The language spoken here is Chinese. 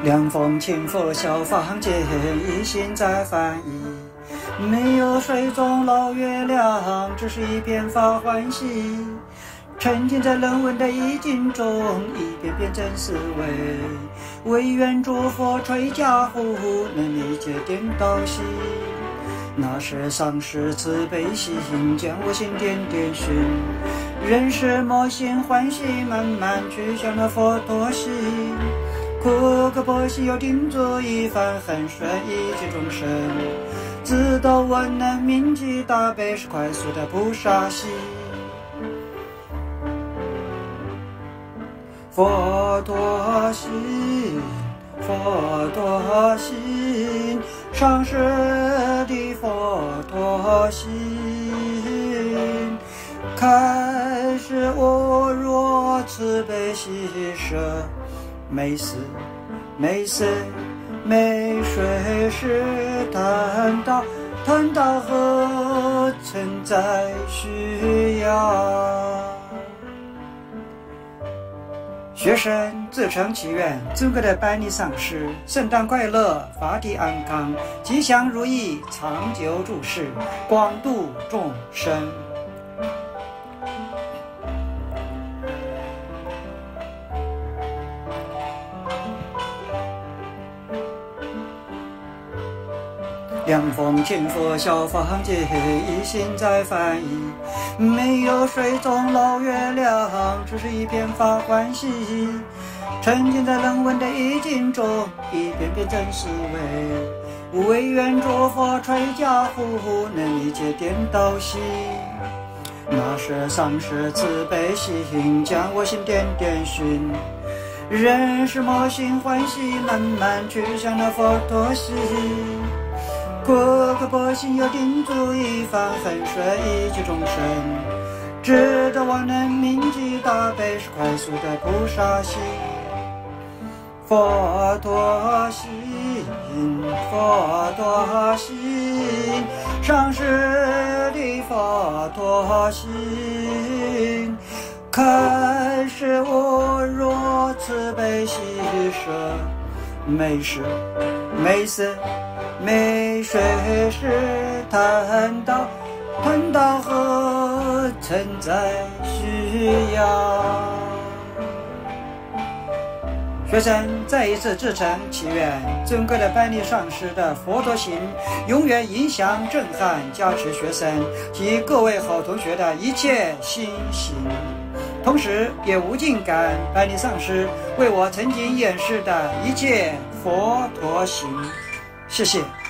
凉风轻拂小房间，一心在翻译。没有水中捞月亮，只是一片发欢喜。沉浸在人文的意境中，一遍遍真思维。唯愿诸佛垂加护，能理解颠倒心。那是上师慈悲心，将我心点点寻。人世莫心欢喜，慢慢去向那佛陀心。苦口婆心又定做一番，很顺一切众生。自道我能铭记大悲，是快速的菩萨心。佛陀心，佛陀心，上师的佛陀心，开示我若慈悲喜舍。每时每时每水时谈到何曾在需要。学生自诚祈愿尊贵的班尼上师圣诞快乐，法体安康，吉祥如意，长久住世，广度众生。凉风轻拂小房间，一心在翻译。没有水中捞月亮，只是一片发欢喜。沉浸在人文的意境中，一遍遍真思维。唯愿诸佛垂加护，能理解颠倒心。那是上师慈悲心，将我心点点寻。人世莫心欢喜，慢慢去向那佛陀心。苦口婆心又定足一番，很顺一切众生。直到我能铭记大悲，是快速的菩萨心。佛陀心，佛陀心，上师的佛陀心，开示我若慈悲喜舍。每时每时每水时谈到何曾在需要。学生再一次至诚祈愿尊贵的班尼上师的佛陀行永远影响震撼加持学生及各位好同学的一切心行，同时也无尽感恩班尼上师为我曾经演示的一切佛陀行。谢谢。